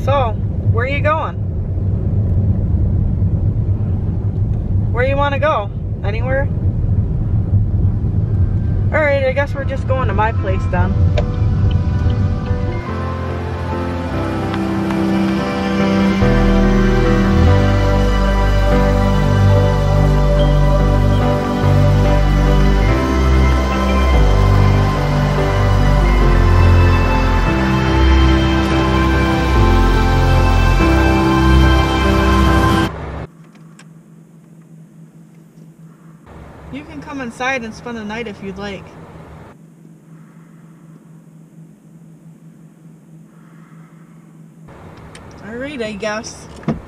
So, where are you going? Where you want to go? Anywhere? Alright, I guess we're just going to my place then. You can come inside and spend the night if you'd like. Alright, I guess.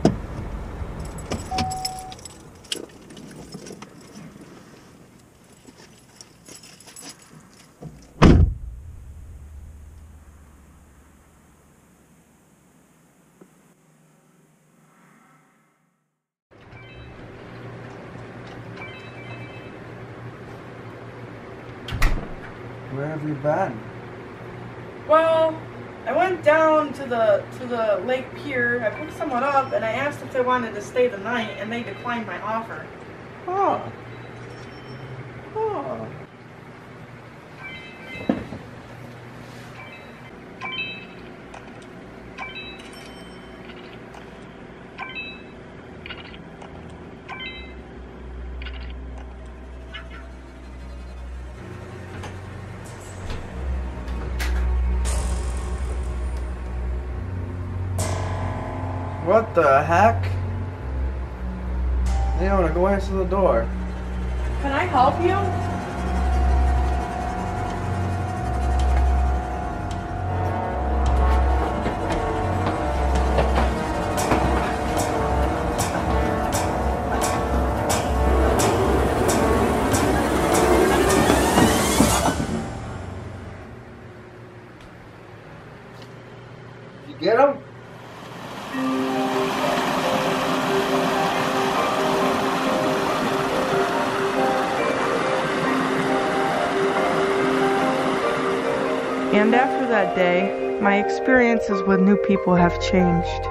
Where have you been? Well, I went down to the lake pier. I picked someone up and I asked if they wanted to stay the night, and they declined my offer. Oh. Oh. What the heck? Leona, go answer the door. Can I help you? Did you get him? And after that day, my experiences with new people have changed.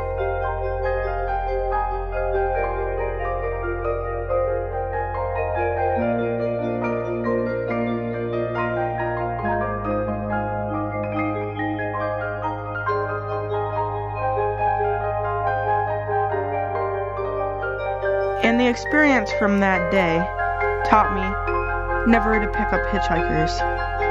And the experience from that day taught me never to pick up hitchhikers.